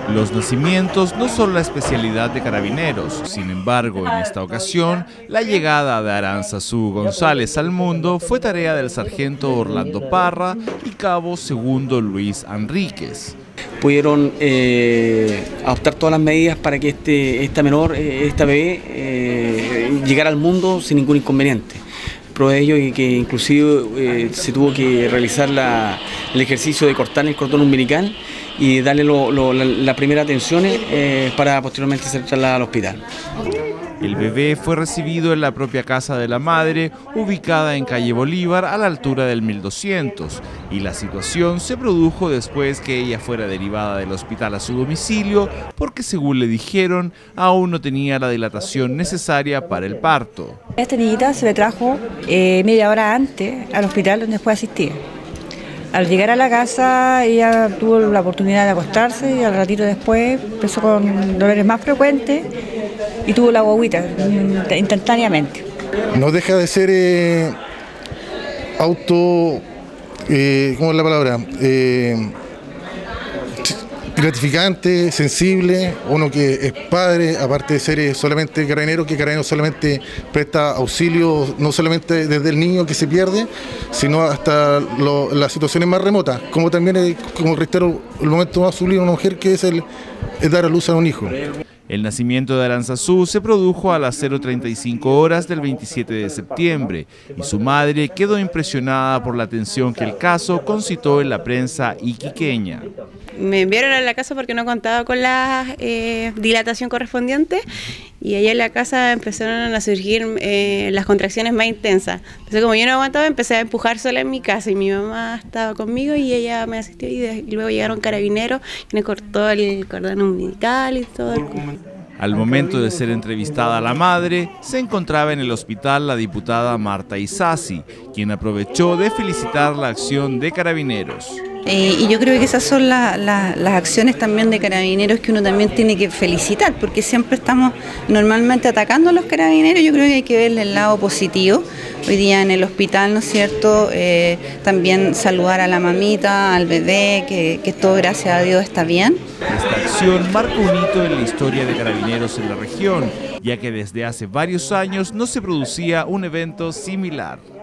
Los nacimientos no son la especialidad de Carabineros, sin embargo, en esta ocasión, la llegada de Aranzazú González al mundo fue tarea del sargento Orlando Parra y cabo segundo Luis Enríquez. Pudieron adoptar todas las medidas para que esta bebé, llegara al mundo sin ningún inconveniente. Prueba de ello y que inclusive se tuvo que realizar el ejercicio de cortar el cordón umbilical y darle la primera atención para posteriormente ser trasladado al hospital. El bebé fue recibido en la propia casa de la madre, ubicada en calle Bolívar a la altura del 1200, y la situación se produjo después que ella fuera derivada del hospital a su domicilio porque, según le dijeron, aún no tenía la dilatación necesaria para el parto. A esta niñita se le trajo media hora antes al hospital donde fue asistida. Al llegar a la casa, ella tuvo la oportunidad de acostarse y al ratito después empezó con dolores más frecuentes y tuvo la guagüita instantáneamente. No deja de ser ¿cómo es la palabra? Gratificante, sensible, uno que es padre, aparte de ser solamente carabinero, que carabinero solamente presta auxilio, no solamente desde el niño que se pierde, sino hasta las situaciones más remotas, como también, como reitero, el momento más sublime de una mujer que es dar a luz a un hijo. El nacimiento de Aranzazú se produjo a las 0:35 horas del 27 de septiembre y su madre quedó impresionada por la atención que el caso concitó en la prensa iquiqueña. Me enviaron a la casa porque no contaba con la dilatación correspondiente y allá en la casa empezaron a surgir las contracciones más intensas. Entonces, como yo no aguantaba, empecé a empujar sola en mi casa y mi mamá estaba conmigo y ella me asistió y luego llegaron carabineros y me cortó el cordón umbilical y todo. Al momento de ser entrevistada la madre, se encontraba en el hospital la diputada Marta Isasi, quien aprovechó de felicitar la acción de Carabineros. Y yo creo que esas son las acciones también de Carabineros que uno también tiene que felicitar, porque siempre estamos normalmente atacando a los Carabineros. Yo creo que hay que verle el lado positivo. Hoy día en el hospital, ¿no es cierto?, también saludar a la mamita, al bebé, que todo, gracias a Dios, está bien. Esta acción marca un hito en la historia de Carabineros en la región, ya que desde hace varios años no se producía un evento similar.